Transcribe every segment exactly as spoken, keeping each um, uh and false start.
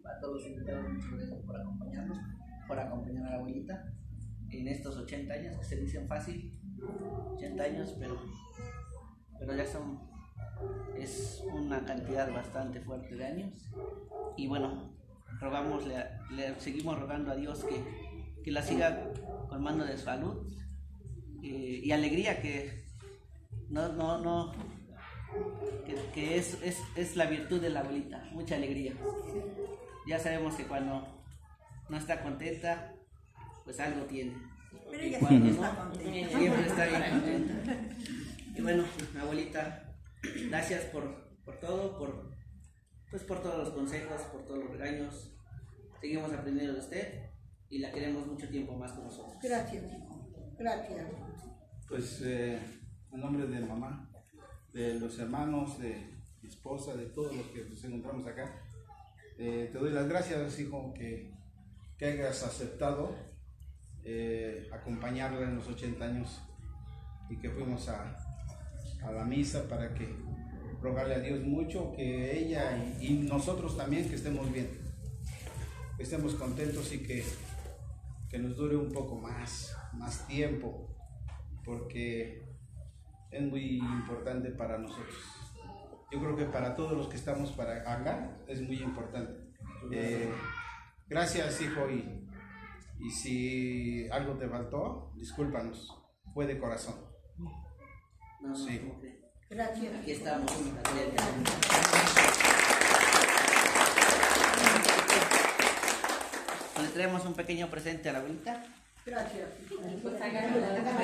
a todos los invitados, muchas gracias por acompañarnos, por acompañar a la abuelita en estos ochenta años, que se dicen fácil, ochenta años, pero, pero ya son, es una cantidad bastante fuerte de años. Y bueno, rogamos, le, le seguimos rogando a Dios que, que la siga colmando de salud eh, y alegría, que no, no, no, que, que es, es, es la virtud de la abuelita, mucha alegría. Ya sabemos que cuando no está contenta, pues algo tiene. Pero ella cuando siempre no, está contenta. siempre está bien contenta. Y bueno, abuelita, gracias por, por todo, por, pues por todos los consejos, por todos los regaños. Seguimos aprendiendo de usted y la queremos mucho tiempo más con nosotros. Gracias, hijo. Gracias. Pues eh, en nombre de mamá, de los hermanos, de mi esposa, de todos los que nos encontramos acá, eh, te doy las gracias, hijo, que, que hayas aceptado eh, acompañarla en los ochenta años y que fuimos a, a la misa para que rogarle a Dios mucho, que ella y, y nosotros también que estemos bien, que estemos contentos y que, que nos dure un poco más, más tiempo, porque es muy importante para nosotros. Yo creo que para todos los que estamos para acá es muy importante. Eh, gracias, hijo, y, y si algo te faltó, discúlpanos, fue de corazón. No, no, Sí. ¿cómo cree? Gracias. Aquí estamos. Le traemos un pequeño presente a la abuelita. Gracias. Pues Salió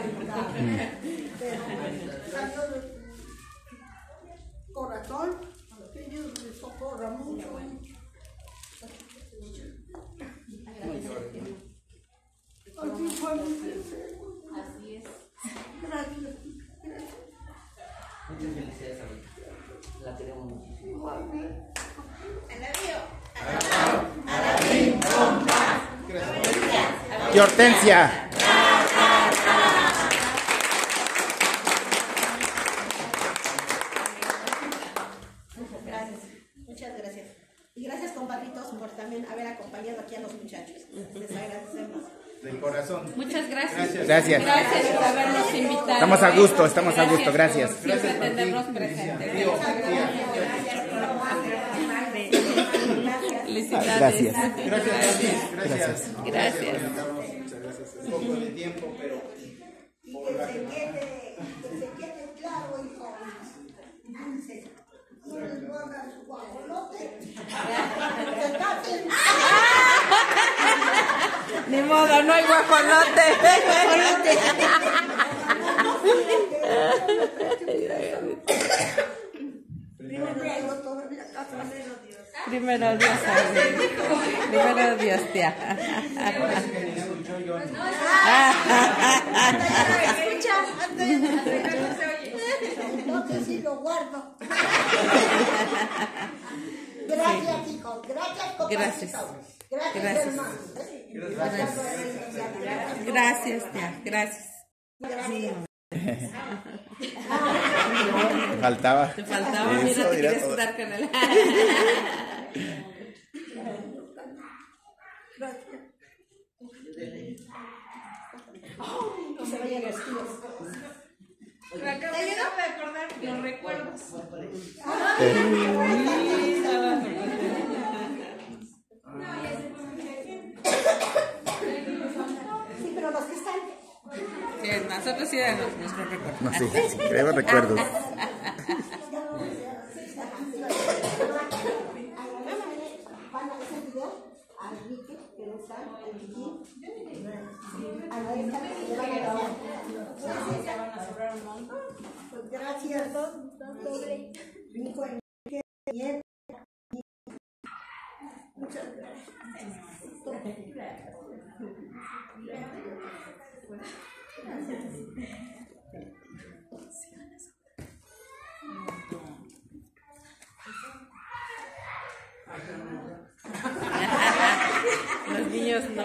de tu corazón, que Dios le socorra mucho. Así fue mi deseo. Así es. Gracias. Muchas felicidades, abuelita. La queremos muchísimo. Igualmente. Y Hortensia. Gracias, muchas gracias. Y gracias, compadritos, por también haber acompañado aquí a los muchachos. Les agradecemos. De corazón. Muchas gracias. Gracias. Gracias. Gracias por habernos invitado. Estamos a gusto, estamos a gusto, gracias. por siempre tenernos presentes. Felicidades. Gracias. Gracias, gracias. Gracias. Muchas gracias. Un poco de tiempo, pero Y que se quede, que se quede claro, hijo. Dulce. No les voy a dar su guajolote. Se casen. Ni modo, no hay guajolote. Primero todavía casanero, Dios. Primero Dios, Ángel. Primero Dios, tía. Entonces sí lo guardo. Gracias, hijos. Gracias, Gracias. compañeros. Gracias, Gracias. hermanos. Gracias. Gracias, tía. Gracias. Faltaba. Te faltaba, Eso, mira, te mira querías todo. quedar con él. Gracias. No se vayan los tíos. Me acabo de recordar los recuerdos. Sí, pero los que están. Sí, nosotros sí eran nuestros recuerdos. No, sí, sí, creo recuerdos. Van a hacer video a Enrique, que no está, a Enrique. A la esta que le van a grabar. Pues gracias. Mi hijo Enrique, bien. Muchas gracias. Los niños no.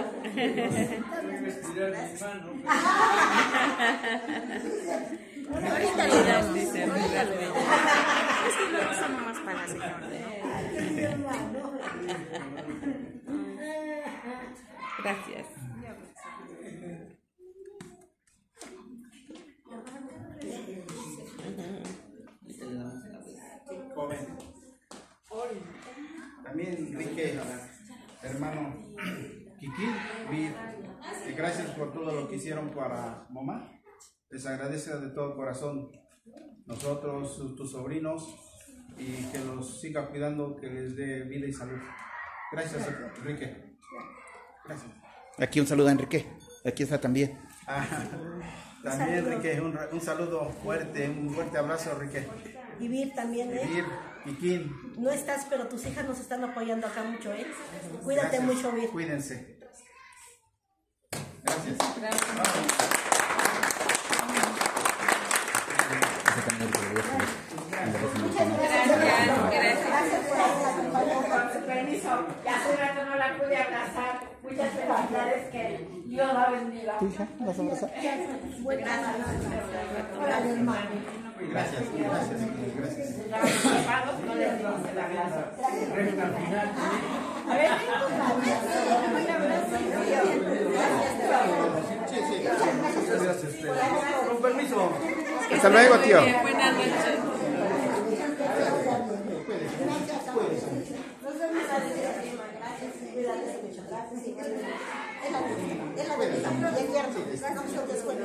Ahorita le damos. Es que luego son nomás para la señora, ¿no? Gracias. Joven. También Enrique, hermano Kiki, vi- y gracias por todo lo que hicieron para mamá. Les agradezco de todo corazón. Nosotros, sus- tus sobrinos, y que los siga cuidando, que les dé vida y salud. Gracias, Enrique. Gracias. Aquí un saludo a Enrique. Aquí está también. Ah, también, Enrique, un, un saludo fuerte, un fuerte abrazo, Enrique. Vivir también, ¿eh? Vivir, Kikín. No estás, pero tus hijas nos están apoyando acá mucho, ¿eh? Cuídate Gracias. mucho, Vir. Cuídense. Gracias. Ese también es el que le voy a escribir. En la resolución. Gracias por haberla acompañado. Con su permiso, ya hace rato no la pude abrazar. Muchas felicidades, que Dios la bendiga. ¿Tu hija? ¿Vas a abrazar? Hola, mi hermano. Gracias, gracias, gracias. No les dice la gracia. A ver, un abrazo. Gracias, este, con permiso. Hasta luego, tío. Bien, buenas noches. Cuídate mucho, gracias. Es la misma, es la misma. De invierno, vamos a descuento.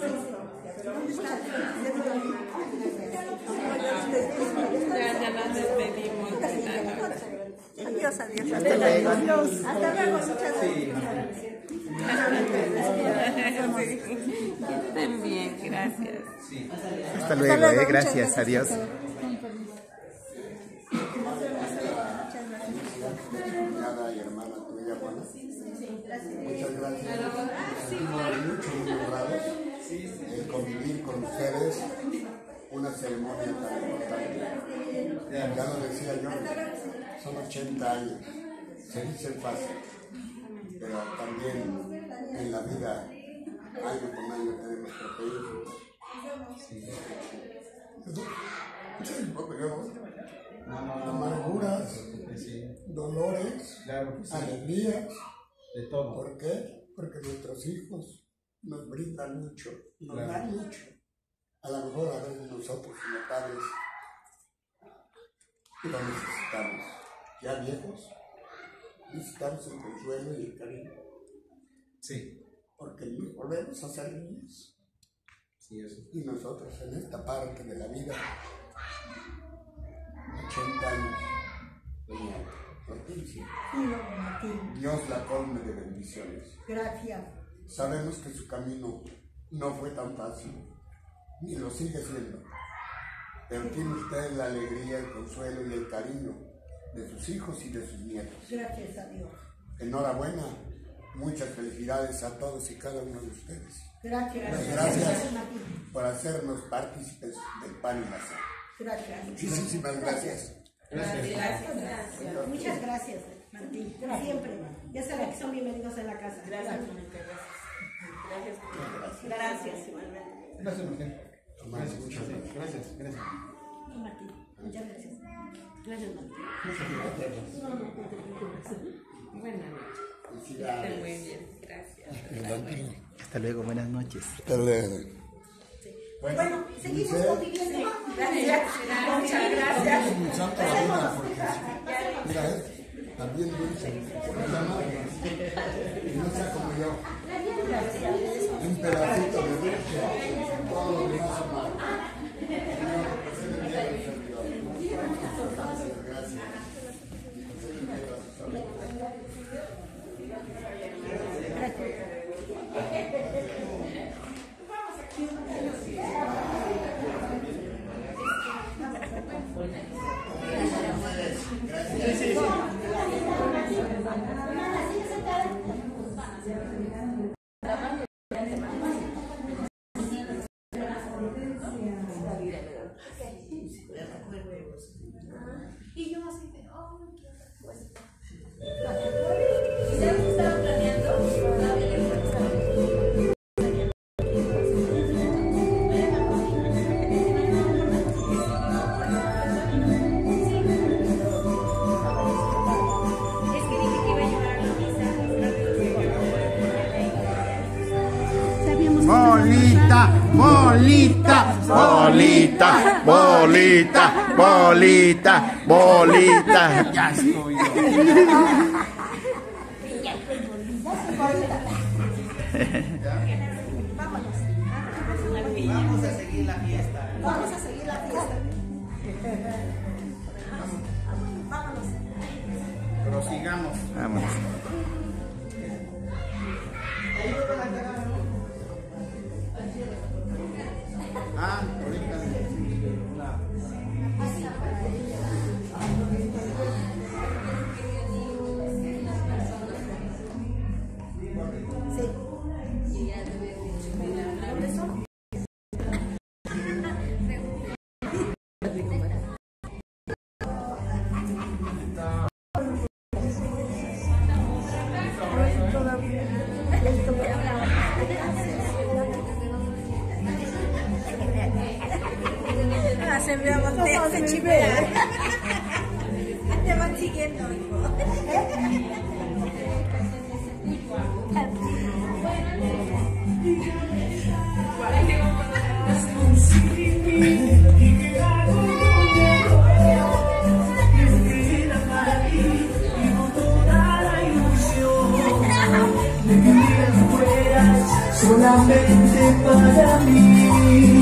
Ya, ya nos despedimos. Adiós, adiós. Hasta luego. Adiós. Hasta luego, muchas gracias. Que estén bien, gracias. Hasta luego, eh. Gracias. Adiós. Cuñada y hermana tuya, Juana. Muchas gracias. Estuvimos mucho, muy honrados el convivir con ustedes, una ceremonia tan importante. Ya lo decía yo, son ochenta años, se dice fácil, pero también en la vida, año con año tenemos que pedir. Amarguras, dolores, Claro que sí. alegrías. De todo. ¿Por qué? Porque nuestros hijos nos brindan mucho, nos Claro. dan mucho. A lo mejor a veces nosotros como padres lo necesitamos. Ya viejos, necesitamos el consuelo y el cariño. Sí, Porque volvemos a ser niños. sí, eso. Y nosotros en esta parte de la vida, ochenta años, doña Hortensia, Dios la colme de bendiciones. Gracias. Sabemos que su camino no fue tan fácil, ni lo sigue siendo, pero tiene usted la alegría, el consuelo y el cariño de sus hijos y de sus nietos. Gracias a Dios. Enhorabuena, muchas felicidades a todos y cada uno de ustedes. Gracias. Gracias por hacernos partícipes del pan y la sal. Gracias. Muchísimas gracias. Muchas gracias, Martín. Siempre. Ya saben que son bienvenidos en la casa. Gracias. Gracias, igualmente. Gracias, Martín. Tomás, muchas gracias. Gracias, gracias. Martín, muchas gracias. Gracias, Martín. Buenas noches. Que estén Felicidades. muy bien, gracias. Hasta luego. Buenas noches. Hasta luego. Bueno, seguimos dice- conviviendo. Gracias. Muchas gracias. Mi santa vida, porque mira, es también dulce, porque la madre, y no sea como yo, un pedacito de dulce, todo lo demás es malo. Gracias. bolita, bolita, Bolita, bolita, bolita, bolita. Ya estoy yo. Vamos a seguir la fiesta. Vamos a seguir la fiesta. Vámonos. Prosigamos. Vámonos. Ah, ahorita. Ah, se me voltea, se chivea. Te van siguiendo, solamente para mí.